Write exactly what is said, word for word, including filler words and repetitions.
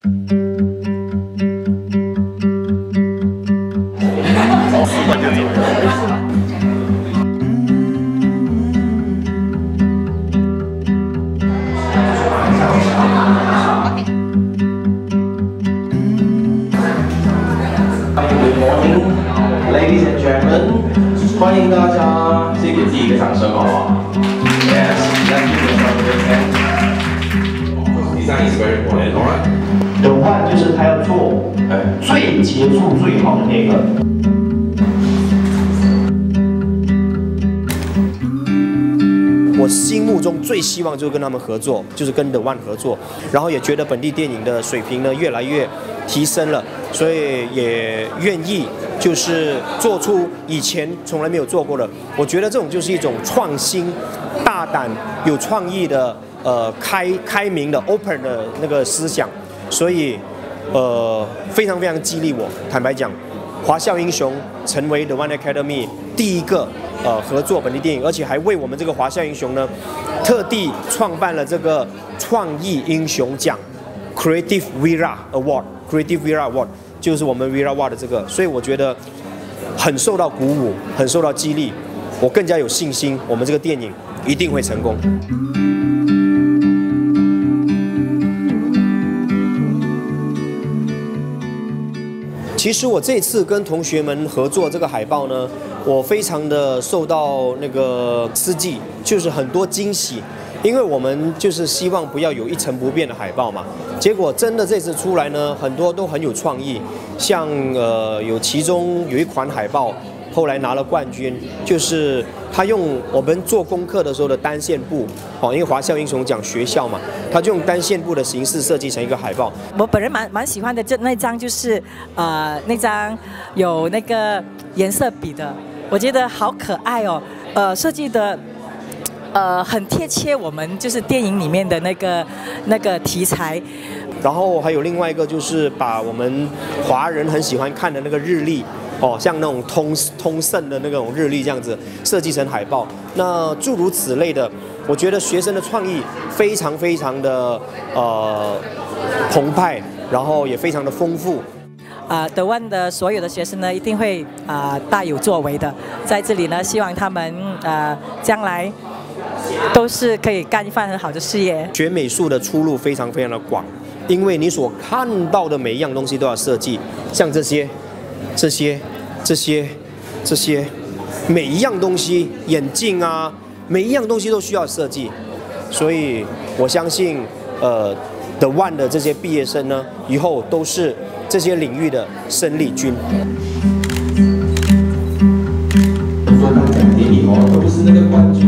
Ladies and gentlemen， 欢迎大家，先给自己一个掌声好不好 ？Yes， let's give it a big hand. Design is very important, alright? The one 就是他要做最杰出、最好的那个。我心目中最希望就是跟他们合作，就是跟 The One 合作，然后也觉得本地电影的水平呢越来越提升了，所以也愿意就是做出以前从来没有做过的。我觉得这种就是一种创新、大胆、有创意的呃开开明的 open 的那个思想，所以呃非常非常激励我。坦白讲，华校英雄成为 The One Academy 第一个。呃，合作本地电影，而且还为我们这个华校英雄呢，特地创办了这个创意英雄奖 （Creative Wira Award）。Creative Wira Award 就是我们 Wira Wah 的这个，所以我觉得很受到鼓舞，很受到激励，我更加有信心，我们这个电影一定会成功。其实我这次跟同学们合作这个海报呢，我非常的受到那个刺激，就是很多惊喜，因为我们就是希望不要有一成不变的海报嘛。结果真的这次出来呢，很多都很有创意，像呃有其中有一款海报后来拿了冠军，就是他用我们做功课的时候的单线布，哦，因为华校英雄奖学校嘛，他就用单线布的形式设计成一个海报。 我本人蛮蛮喜欢的，这那张就是呃那张有那个颜色笔的，我觉得好可爱哦，呃设计的。呃，很贴切我们就是电影里面的那个那个题材， 然后还有另外一个就是把我们华人很喜欢看的那个日历哦，像那种通通胜的那种日历这样子设计成海报，那诸如此类的，我觉得学生的创意非常非常的呃澎湃，然后也非常的丰富。 啊、呃，德万的所有的学生呢，一定会啊、呃、大有作为的，在这里呢，希望他们呃将来。都是可以干一番很好的事业。 学美术的出路非常非常的广，因为你所看到的每一样东西都要设计，像这些、这些、这些、这些，每一样东西，眼镜啊，每一样东西都需要设计。所以我相信，呃 ，The One 的这些毕业生呢，以后都是这些领域的生力军。说颁奖典礼哦，都不是那个冠军。